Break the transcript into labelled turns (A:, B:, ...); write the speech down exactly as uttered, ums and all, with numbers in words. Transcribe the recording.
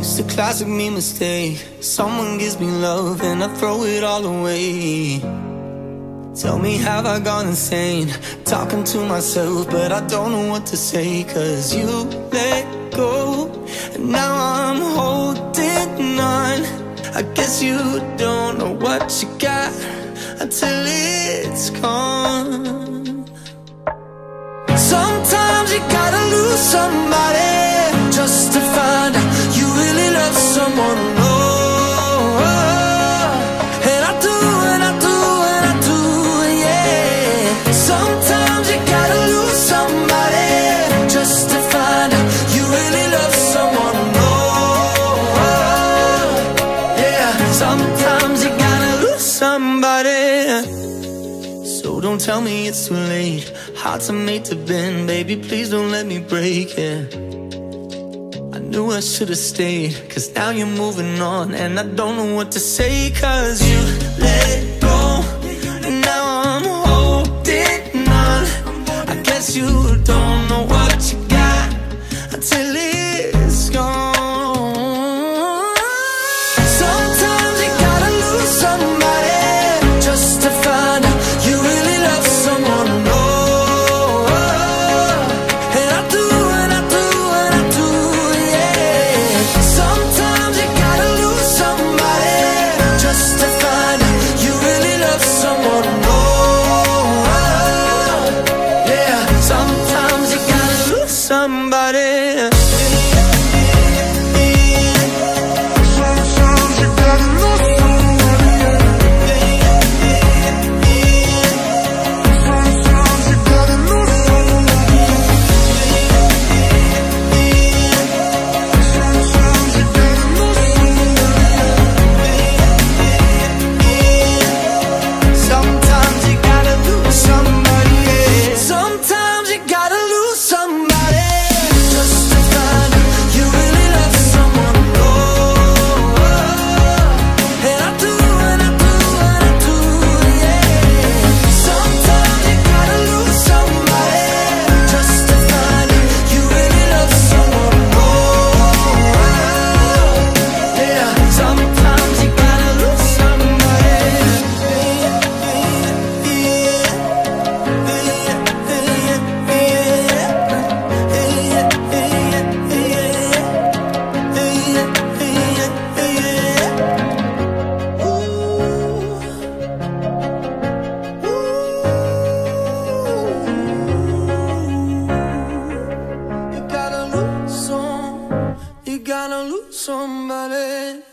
A: It's a classic me mistake. Someone gives me love and I throw it all away. Tell me, have I gone insane? Talking to myself, but I don't know what to say. Cause you let go, and now I'm holding on. I guess you don't know what you got until it's gone. Sometimes you gotta lose somebody just to find out you really love someone. Oh, and I do, and I do, and I do, yeah. Sometimes you gotta lose somebody just to find out you really love someone. Oh, yeah. Sometimes you gotta lose somebody. So don't tell me it's too late. Hearts are made to bend, baby, please don't let me break it. I knew I should've stayed, cause now you're moving on, and I don't know what to say. Cause you let go, and now I'm holding on. I guess you don't know what you got until it's gone. Sometimes you gotta lose somebody just to find out you really love someone. Somebody. You gotta lose somebody.